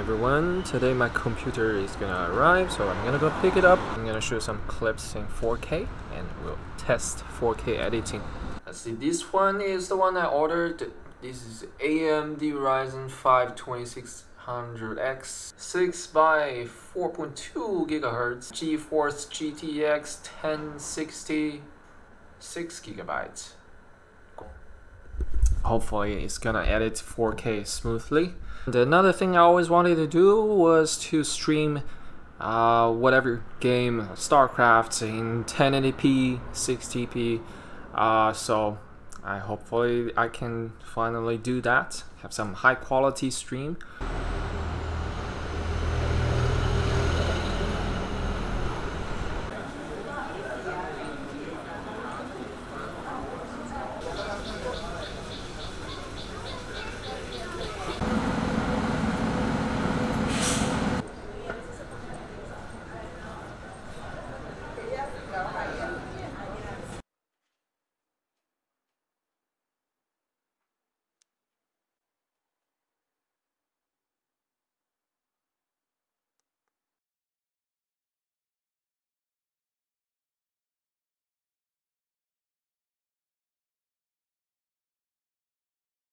everyone. Today my computer is gonna arrive, so I'm gonna go pick it up. I'm gonna show some clips in 4K and we'll test 4K editing. Let's see, this one is the one I ordered. This is AMD Ryzen 5 2600X 6 by 4.2 GHz GeForce GTX 1060 6 GB. Hopefully it's gonna edit 4K smoothly. And another thing I always wanted to do was to stream whatever game, StarCraft, in 1080p, 60p. So hopefully I can finally do that, have some high quality stream.